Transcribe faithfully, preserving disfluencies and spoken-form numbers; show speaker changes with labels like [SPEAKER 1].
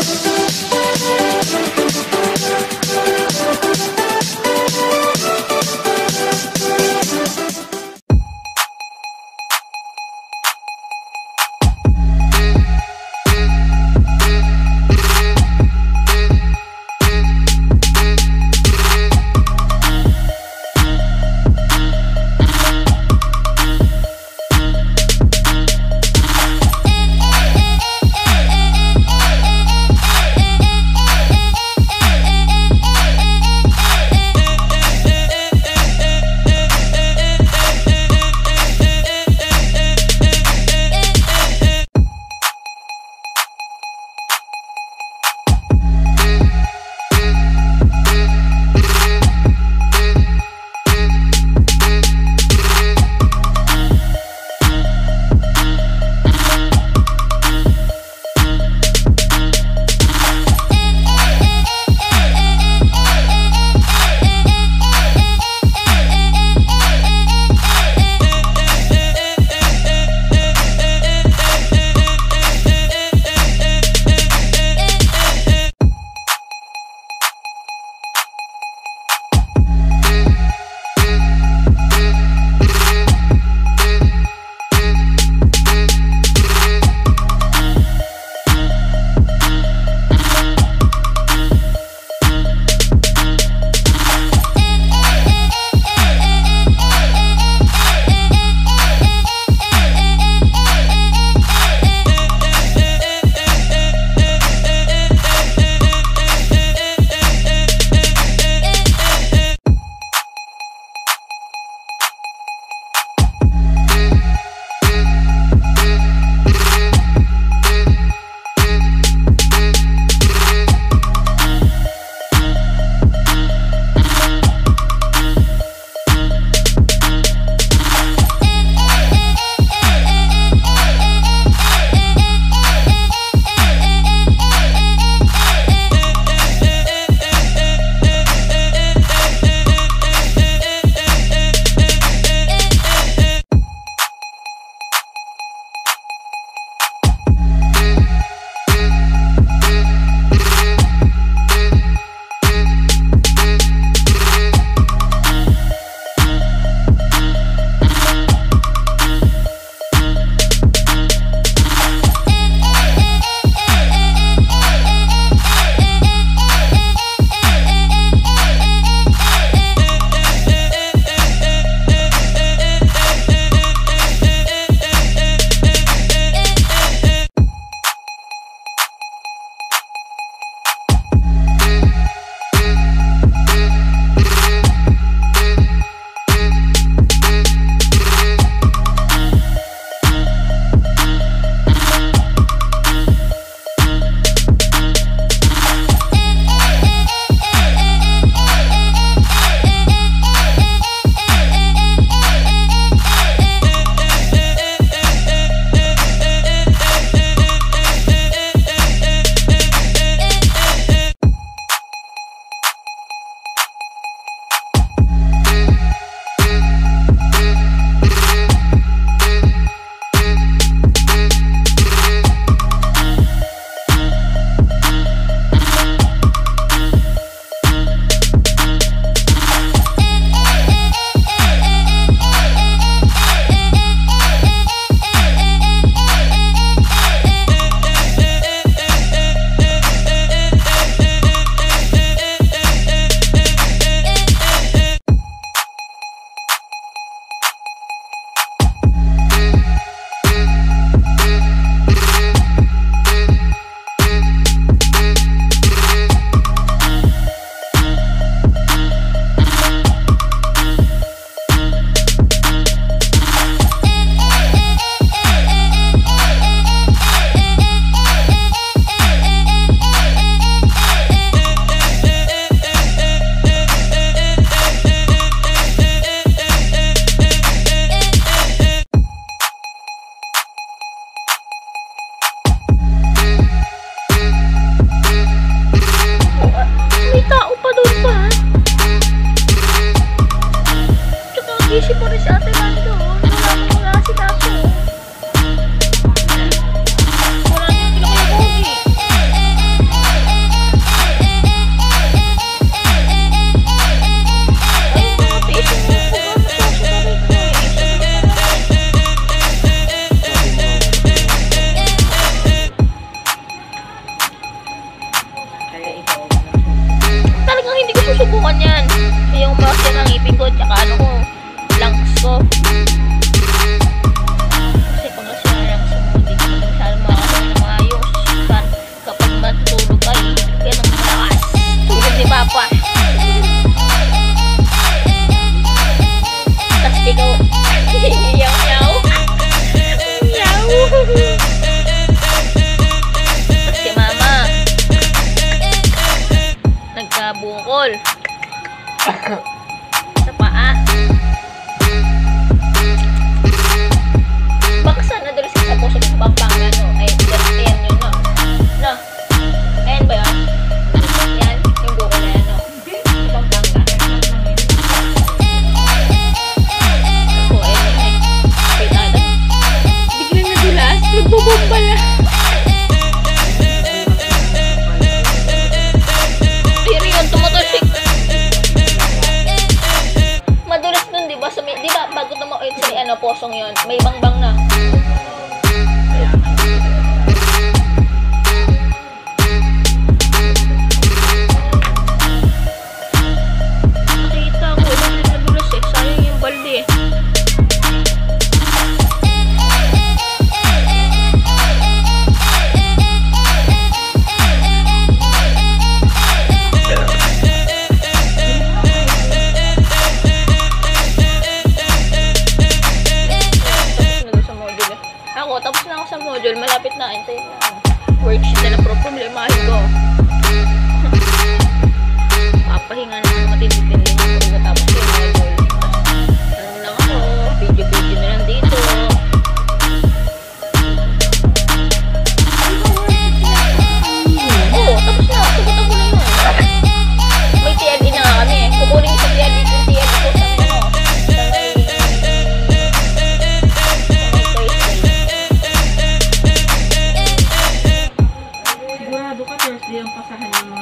[SPEAKER 1] Hey, Bicol. Sa paa. Baksa na doon sa puso ng Pampanga, no? Ay, ayan yun, no? No? Ayan ba yun? Yan, yung buko na yan, no? Sa Pampanga. Ako, ayan, ayan. Kita na. Bigla na dulas. Nagbubomba na. Pero yun, tumutulsik. Madulas nun, di ba? Sa, di ba, bago tumawid sa ano, posong yun, may bangbang na. Nakita ko, bigla na dulas eh. Sayang yung balde eh. Tapos na ako sa module, malapit na, hintayin na. Worksheet na lang, pero problemahin ko. Papahinga na ng matindi-tindi yung pagkatapos yung module. Ano lang ako, video-video na lang dito. Oo, tapos na, sagutan ko na yun. May T L E na nga kami. Kukunin sa T L E, yung T L E ko sa ano.
[SPEAKER 2] Sigurado ka Thursday ang pasahan ng mga